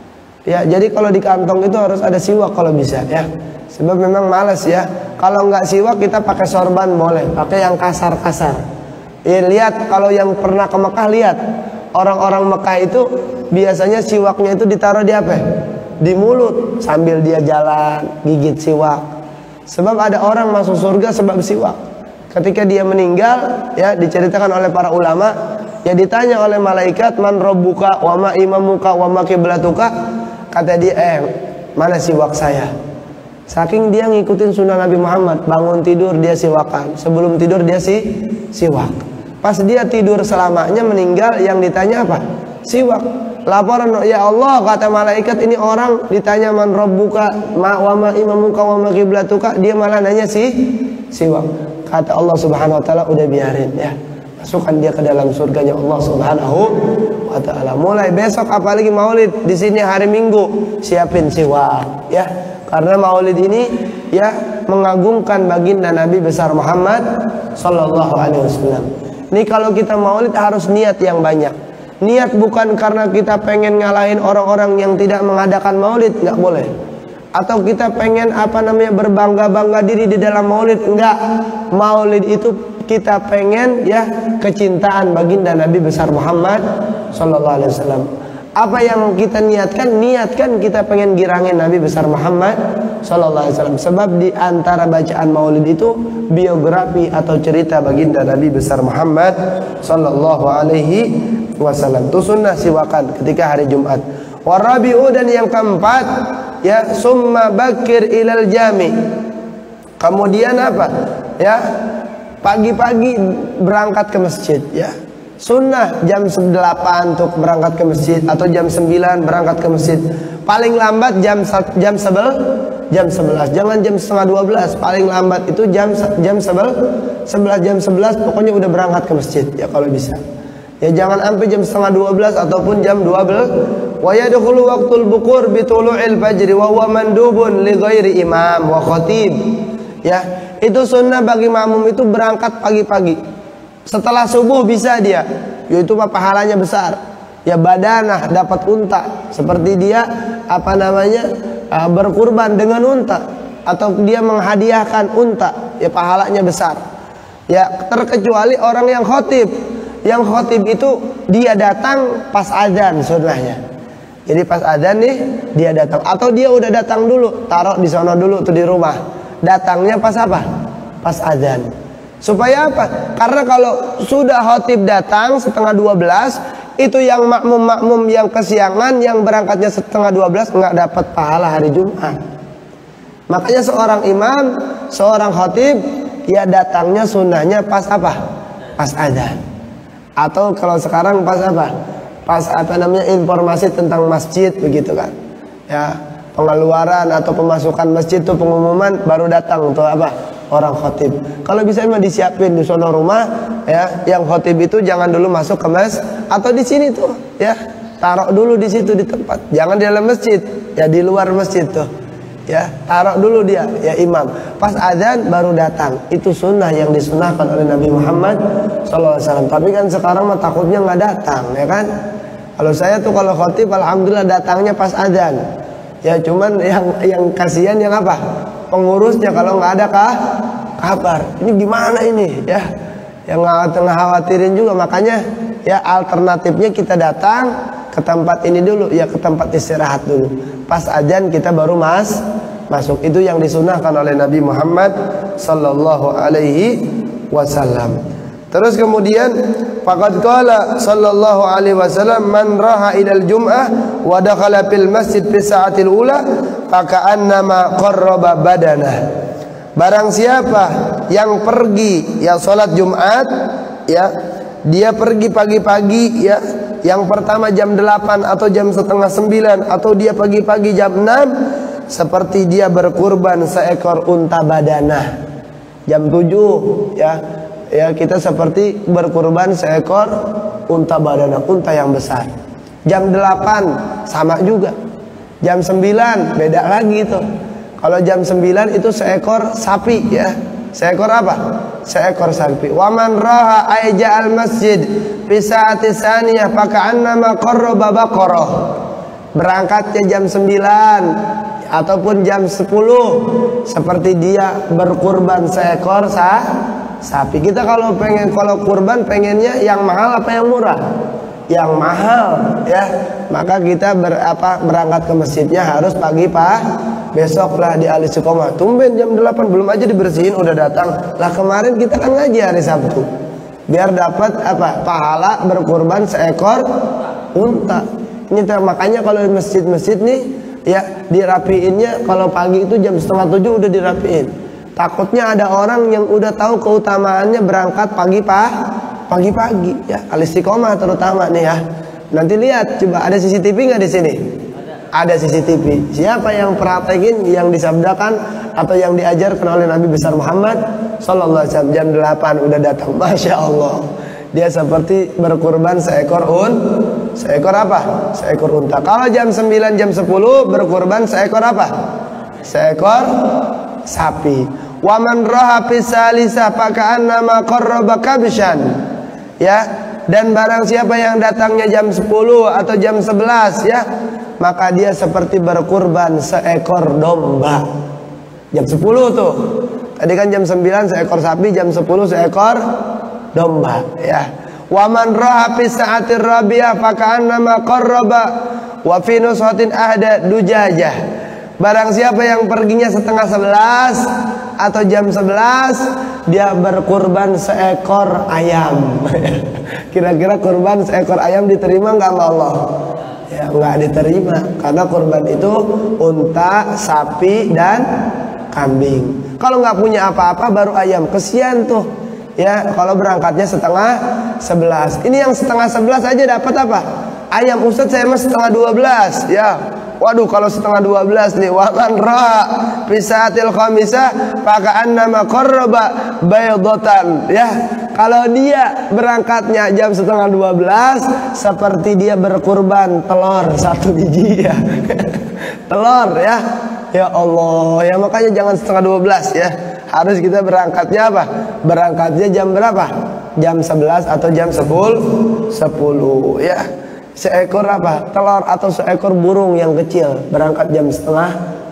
Ya jadi kalau di kantong itu harus ada siwak kalau bisa ya. Sebab memang malas ya. Kalau nggak siwak kita pakai sorban boleh, pakai yang kasar-kasar. Ya lihat kalau yang pernah ke Mekah, lihat orang-orang Mekah itu biasanya siwaknya itu ditaruh di apa? Di mulut sambil dia jalan gigit siwak. Sebab ada orang masuk surga sebab siwak. Ketika dia meninggal ya, diceritakan oleh para ulama, ya ditanya oleh malaikat, man rabbuka wa ma imamuka wa ma qiblatuka. Kata dia, mana siwak saya? Saking dia ngikutin sunnah Nabi Muhammad, bangun tidur dia siwakan, sebelum tidur dia siwak. Pas dia tidur selamanya meninggal, yang ditanya apa? Siwak. Laporan, ya Allah, kata malaikat, ini orang ditanya man rabbuka wa ma imamuka wa ma qiblatuka, dia malah nanya siwak. Kata Allah Subhanahu wa taala, udah biarin ya. Masukkan dia ke dalam surganya Allah Subhanahu wa taala. Mulai besok apalagi Maulid di sini hari Minggu, siapin siwak ya. Karena Maulid ini ya mengagungkan baginda Nabi besar Muhammad sallallahu alaihi wasallam. Ini kalau kita Maulid harus niat yang banyak. Niat bukan karena kita pengen ngalahin orang-orang yang tidak mengadakan Maulid, nggak boleh. Atau kita pengen berbangga-bangga diri di dalam Maulid, enggak. Maulid itu kita pengen ya kecintaan baginda Nabi besar Muhammad sallallahu alaihi wasallam. Apa yang kita niatkan kita pengen girangin Nabi besar Muhammad sallallahu alaihi wasallam. Sebab di antara bacaan Maulid itu biografi atau cerita baginda Nabi besar Muhammad sallallahu alaihi wasallam. Itu sunnah siwakan ketika hari Jumat. Warabi'u, dan yang keempat ya summa bakir ilal jami. Kemudian apa? Ya pagi-pagi berangkat ke masjid ya. Sunnah jam 8 untuk berangkat ke masjid, atau jam 9 berangkat ke masjid. Paling lambat jam 11. Jangan jam setengah 12. Paling lambat itu jam 11, jam 11 pokoknya udah berangkat ke masjid ya kalau bisa. Ya jangan sampai jam setengah 12 ataupun jam 12. Wa yadkhulu waqtul bukur bi tulu'il fajri wa huwa mandubun li ghairi imam wa khatib. Ya, itu sunnah bagi makmum itu berangkat pagi-pagi. Setelah subuh bisa dia, yaitu pahalanya besar. Ya badanah dapat unta, seperti dia berkurban dengan unta, atau dia menghadiahkan unta, ya pahalanya besar. Ya terkecuali orang yang khotib. Yang khotib itu dia datang pas azan sunnahnya. Jadi pas azan nih dia datang, atau dia udah datang dulu, taruh di sana dulu tuh di rumah. Datangnya pas apa? Pas azan. Supaya apa? Karena kalau sudah khotib datang setengah 12, itu yang makmum yang kesiangan, yang berangkatnya setengah 12 nggak dapat pahala hari Jumat. Makanya seorang imam, seorang khotib, ya datangnya sunnahnya pas apa? Pas azan. Atau kalau sekarang pas apa? Pas informasi tentang masjid begitu kan? Ya pengeluaran atau pemasukan masjid tuh pengumuman baru datang tuh apa? orang khotib. Kalau bisa memang disiapin di sono rumah ya, yang khotib itu jangan dulu masuk ke masjid atau di sini tuh ya, taruh dulu di situ di tempat, jangan di dalam masjid ya, di luar masjid tuh ya, taruh dulu dia ya imam. Pas azan baru datang, itu sunnah yang disunahkan oleh Nabi Muhammad SAW. Tapi kan sekarang mah takutnya nggak datang ya kan. Kalau saya tuh kalau khotib alhamdulillah datangnya pas azan ya, cuman yang kasihan yang apa, pengurusnya kalau nggak ada kabar ini gimana ini ya, yang khawatirin juga. Makanya ya alternatifnya kita datang ke tempat ini dulu ya, ke tempat istirahat dulu, pas azan kita baru masuk. Itu yang disunahkan oleh Nabi Muhammad sallallahu alaihi wasallam. Terus kemudian faqad qala sallallahu alaihi wasallam man raha ilal jum'ah wa dakhala fil masjid fi sa'atil ula faka'annama qarraba badanah. Barang siapa yang pergi ya salat Jumat ya, dia pergi pagi-pagi ya, yang pertama jam 8 atau jam setengah 9 atau dia pagi-pagi jam 6, seperti dia berkurban seekor unta badanah. Jam 7 ya kita seperti berkurban seekor unta badanah, unta yang besar. Jam 8 sama juga. Jam 9 beda lagi itu. Kalau jam 9 itu seekor sapi ya. Seekor apa? Seekor sapi. Wa man raha ayja al masjid fi sa'ati tsaniyah faka'annama qarraba baqarah. Berangkatnya jam 9 ataupun jam 10 seperti dia berkurban seekor sapi. Kita kalau kurban pengennya yang mahal apa yang murah? Yang mahal ya. Maka kita berangkat ke masjidnya harus pagi besok lah di Al Istiqomah. Tumben jam 8 belum aja dibersihin udah datang. Lah kemarin kita kan ngaji hari Sabtu. Biar dapat pahala berkurban seekor unta. Ini makanya kalau di masjid-masjid nih ya dirapiinnya kalau pagi itu jam setengah 7 udah dirapiin. Takutnya ada orang yang udah tahu keutamaannya berangkat pagi-pagi ya, Al Istiqomah terutama nih ya. Nanti lihat coba ada CCTV nggak di sini? Ada CCTV. Siapa yang praktekin yang disabdakan atau yang diajarkan oleh Nabi besar Muhammad sallallahu alaihi wasallam, jam 8 udah datang. Masya Allah. Dia seperti berkurban seekor apa? Seekor unta. Kalau jam 9 jam 10 berkurban seekor apa? Seekor sapi. Wa man raha fi salisah faka'annama qarraba kabshan. Ya, dan barang siapa yang datangnya jam 10 atau jam 11 ya, maka dia seperti berkurban seekor domba. Jam 10 tuh. Tadi kan jam 9 seekor sapi, jam 10 seekor domba ya. Wa man raha fi sa'atir rabi'ah faka'annama qarraba wa fi nushatin ahda dujajah. Barang siapa yang perginya setengah 11 atau jam 11, dia berkurban seekor ayam. Kira-kira kurban seekor ayam diterima nggak sama Allah? Ya nggak diterima, karena kurban itu unta, sapi, dan kambing. Kalau nggak punya apa-apa baru ayam, kesian tuh. Ya kalau berangkatnya setengah 11. Ini yang setengah 11 aja dapat apa? Ayam. Ustadz saya mah setengah 12 ya. Waduh kalau setengah 12 nih, wa man ra fi sa'atil khamisah faka'annama qarraba baydatan ya. Kalau dia berangkatnya jam setengah 12 seperti dia berkurban telur 1 biji ya. Telur ya. Ya Allah, ya makanya jangan setengah 12 ya. Harus kita berangkatnya apa? Berangkatnya jam berapa? Jam 11 atau jam 10 ya. Seekor apa? Telur atau seekor burung yang kecil berangkat jam setengah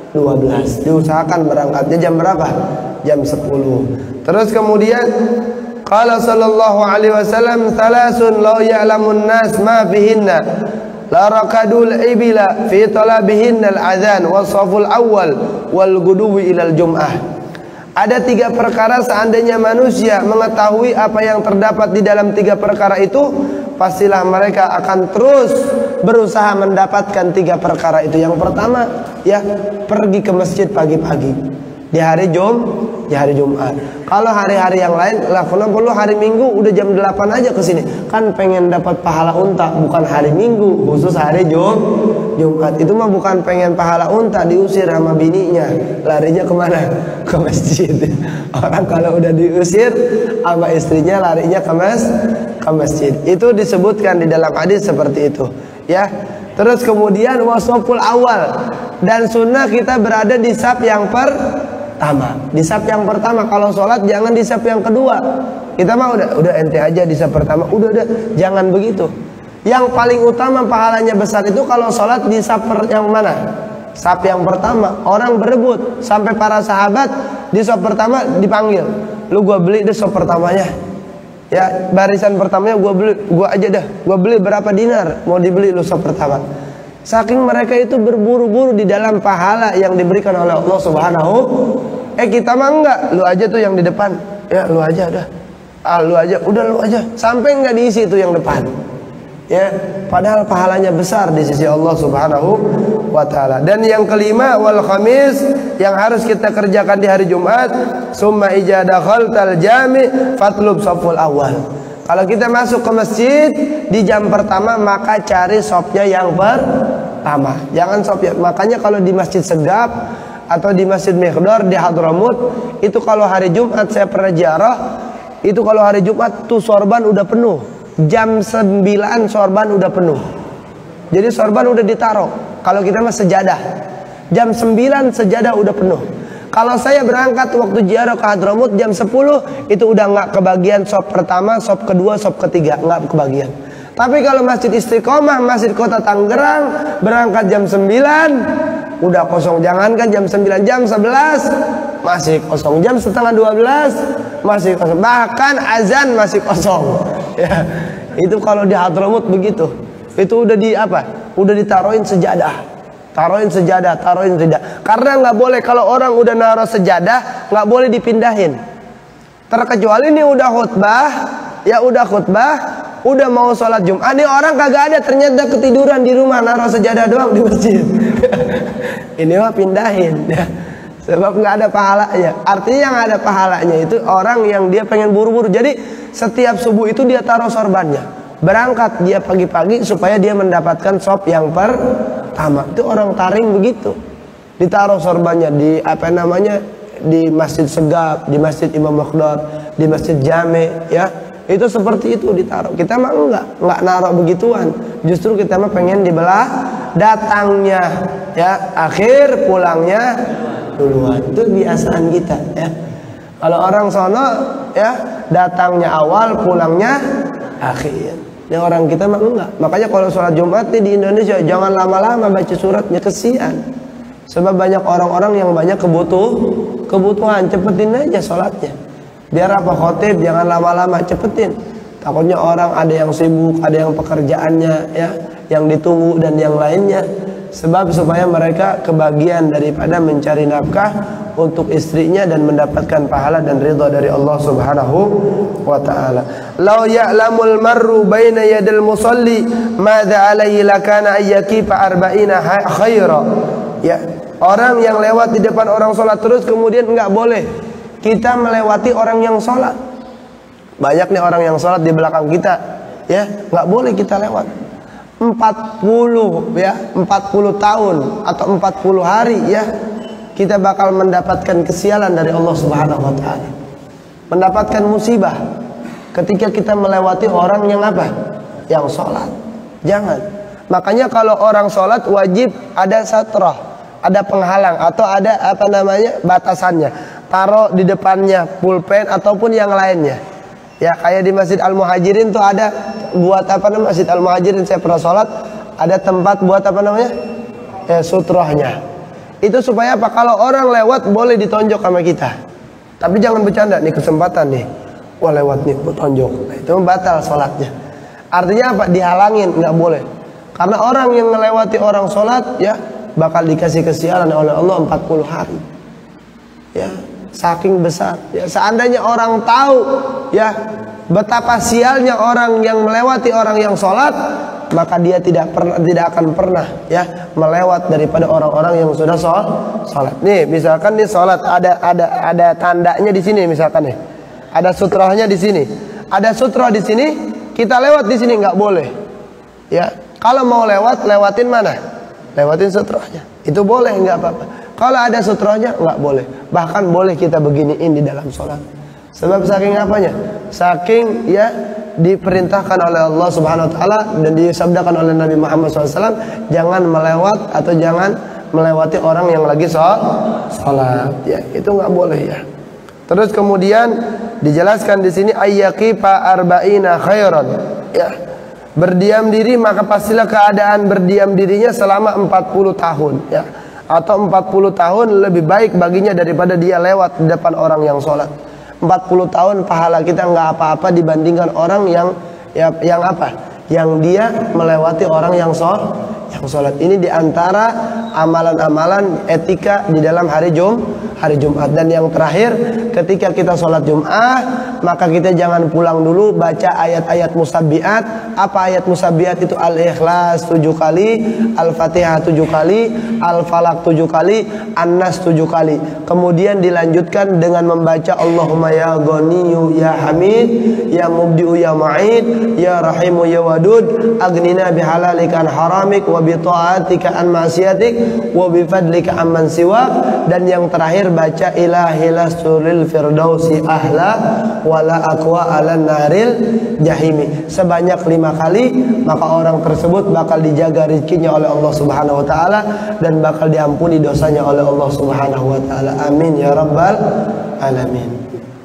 12. Diusahakan berangkatnya jam berapa? Jam 10. Terus kemudian qala sallallahu alaihi wasallam thalathun law ya'lamun nas ma fihinna la raqadul ibila fi talabihinna al-adhan was-saful awwal wal guduwi ilal jum'ah. Ada 3 perkara seandainya manusia mengetahui apa yang terdapat di dalam 3 perkara itu, pastilah mereka akan terus berusaha mendapatkan 3 perkara itu. Yang pertama ya pergi ke masjid pagi-pagi di hari di hari Jumat. Kalau hari-hari yang lain, lah kenapa lu hari Minggu udah jam 8 aja ke sini? Kan pengen dapat pahala unta, bukan hari Minggu, khusus hari Jumat. Itu mah bukan pengen pahala unta, diusir sama bininya. Larinya kemana? Ke masjid. Orang kalau udah diusir sama istrinya larinya ke masjid. Itu disebutkan di dalam hadis seperti itu, ya. Terus kemudian wasoful awal, dan sunnah kita berada di saf yang pertama. Di saf yang pertama kalau sholat jangan di saf yang kedua. Kita mah udah ente aja di saf pertama. Udah jangan begitu. Yang paling utama pahalanya besar itu kalau sholat di saf yang mana? Saf yang pertama. Orang berebut sampai para sahabat di saf pertama dipanggil. Lu gua beli deh saf pertamanya. Ya, barisan pertamanya gua aja dah. Gua beli berapa dinar mau dibeli lu saf pertama. Saking mereka itu berburu-buru di dalam pahala yang diberikan oleh Allah Subhanahu. Kita mah enggak, lu aja tuh yang di depan. Ya, lu aja dah. Lu aja, udah lu aja. Sampai enggak diisi itu yang depan. Ya, padahal pahalanya besar di sisi Allah Subhanahu wa taala. Dan yang kelima, wal khamis, yang harus kita kerjakan di hari Jumat, summa ijadakhaltal jami fatlub saful awal. Kalau kita masuk ke masjid di jam pertama, maka cari sopnya yang pertama. Jangan sopnya. Makanya kalau di Masjid Segap atau di Masjid Miqdar di Hadramut, itu kalau hari Jumat saya pernah ziarah, itu kalau hari Jumat tuh sorban udah penuh. Jam 9 sorban udah penuh. Jadi sorban udah ditaruh. Kalau kita mah sejadah. Jam 9 sejadah udah penuh. Kalau saya berangkat waktu ziarah ke Hadramut jam 10, itu udah nggak kebagian sop pertama, sop kedua, sop ketiga, nggak kebagian. Tapi kalau Masjid Istiqomah, Masjid Kota Tangerang, berangkat jam 9, udah kosong. Jangankan jam 9, jam 11 masih kosong, jam setengah 12 masih kosong, bahkan azan masih kosong. Ya, itu kalau di Hadramut begitu. Itu udah di apa? Udah ditaruhin sejadah. Taruhin sejadah. Karena nggak boleh kalau orang udah naruh sejadah, nggak boleh dipindahin. Terkecuali ini udah khutbah, ya udah khutbah, udah mau sholat Jumat, ini orang kagak ada, ternyata ketiduran di rumah naruh sejadah doang di masjid. Ini mah pindahin, ya. Sebab nggak ada pahalanya. Artinya yang ada pahalanya itu orang yang dia pengen buru-buru. Jadi setiap subuh itu dia taruh sorbannya. Berangkat dia pagi-pagi supaya dia mendapatkan sop yang pertama. Itu orang taring begitu. Ditaruh sorbannya di apa namanya, di Masjid Segap, di Masjid Imam Miqdar, di Masjid Jami, ya. Itu seperti itu ditaruh. Kita mah enggak naruh begituan. Justru kita mah pengen dibelah datangnya, ya, akhir, pulangnya duluan. Itu kebiasaan kita, ya. Kalau orang sono, ya, datangnya awal, pulangnya akhir. Yang orang kita mah enggak. Makanya kalau sholat Jumat di Indonesia jangan lama-lama baca suratnya, kesian. Sebab banyak orang-orang yang banyak kebutuhan, cepetin aja sholatnya. Biar apa khotib jangan lama-lama, cepetin. Takutnya orang ada yang sibuk, ada yang pekerjaannya, ya, yang ditunggu dan yang lainnya. Sebab supaya mereka kebagian daripada mencari nafkah untuk istrinya dan mendapatkan pahala dan ridha dari Allah Subhanahu wa taala. Lau ya'lamul marru baina yadil musalli madza alaihi lakana ayyakifa arba'ina khaira. Ya, orang yang lewat di depan orang sholat terus kemudian enggak boleh kita melewati orang yang sholat. Banyak nih orang yang sholat di belakang kita, ya, enggak boleh kita lewat. 40 tahun atau 40 hari, ya, kita bakal mendapatkan kesialan dari Allah Subhanahu wa taala. Mendapatkan musibah ketika kita melewati orang yang apa? Yang sholat. Jangan. Makanya kalau orang sholat wajib ada satrah, ada penghalang atau ada apa namanya batasannya. Taruh di depannya pulpen ataupun yang lainnya. Ya, kayak di Masjid Al-Muhajirin tuh ada buat apa namanya, Masjid Al-Muhajirin saya pernah sholat, ada tempat buat apa namanya, sutrohnya. Itu supaya apa? Kalau orang lewat boleh ditonjok sama kita. Tapi jangan bercanda, nih kesempatan nih, wah lewat nih tonjok. Nah, itu batal sholatnya. Artinya apa? Dihalangin, nggak boleh. Karena orang yang melewati orang sholat, ya, bakal dikasih kesialan oleh Allah 40 hari. Ya, saking besar, ya. Seandainya orang tahu, ya, betapa sialnya orang yang melewati orang yang sholat, maka dia tidak akan pernah ya melewat daripada orang-orang yang sudah sholat. Nih, misalkan nih sholat ada tandanya di sini misalkan nih. Ada sutrahnya di sini. Ada sutra di sini, kita lewat di sini nggak boleh. Ya, kalau mau lewatin mana? Lewatin sutrahnya. Itu boleh, nggak apa-apa. Kalau ada sutrahnya nggak boleh. Bahkan boleh kita beginiin di dalam sholat. Sebab saking apanya? Saking ya diperintahkan oleh Allah Subhanahu Wa Taala dan disabdakan oleh Nabi Muhammad SAW, jangan melewat atau jangan melewati orang yang lagi sholat. Ya, itu nggak boleh ya. Terus kemudian dijelaskan di sini ayyaqifa arba'ina khairan. Ya. Berdiam diri maka pastilah keadaan berdiam dirinya selama 40 tahun ya. Atau 40 tahun lebih baik baginya daripada dia lewat di depan orang yang sholat. 40 tahun pahala kita nggak apa-apa dibandingkan orang yang apa? Yang dia melewati orang yang sholat. Ini diantara amalan-amalan etika di dalam hari Jumat. Dan yang terakhir, ketika kita sholat Jumat, maka kita jangan pulang dulu baca ayat-ayat musabbihat. Apa ayat musabbihat itu? Al-Ikhlas 7 kali, Al-Fatihah 7 kali, Al-Falaq 7 kali, An-Nas 7 kali. Kemudian dilanjutkan dengan membaca Allahumma ya Ghaniyu ya Hamid, ya Mubdi'u ya Ma'id, ya Rahimu ya Wadud, Agnina bihalalika an haramik, wa bi ta'atika an ma'siyatik, wa bi fadlika amman siwak. Dan yang terakhir baca ilahilas suril firdausi ahla wala aqwa ala naril jahimi sebanyak 5 kali, maka orang tersebut bakal dijaga rezekinya oleh Allah Subhanahu Wa Taala dan bakal diampuni dosanya oleh Allah Subhanahu Wa Taala. Amin ya rabbal alamin.